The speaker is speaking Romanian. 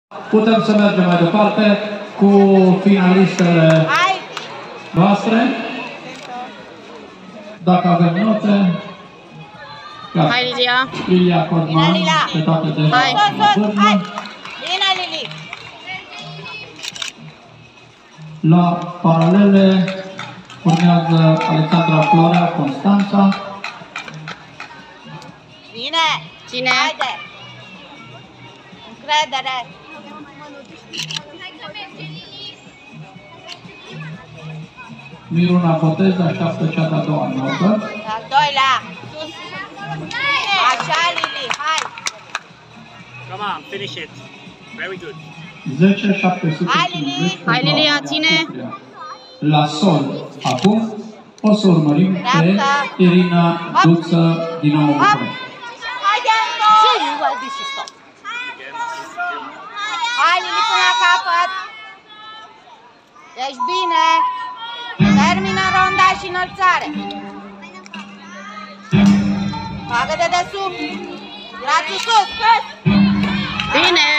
Putem să mergem mai departe cu finalistele noastre. Dacă avem note. Hai, Lilia. Lilia Codman, pe toate de hai. Bine, Lili. La paralele urmează Alexandra Florea, Constanța. Bine. Cine? Haide. Încredere. Miruna Botez așteaptă cea de-a doua notă. Al doilea. Sus. Așa, Lili. Hai. Come on, finish it. Very good. 10.750. Hai, Lili. Hai, Lilia, ține. La sol. Acum o să urmărim pe Irina Duță din nou București. Haide, hai, Lili, până la capăt. Ești bine. Termină ronda și înălțare. Bagă de desubt. Brațul sus. Bine!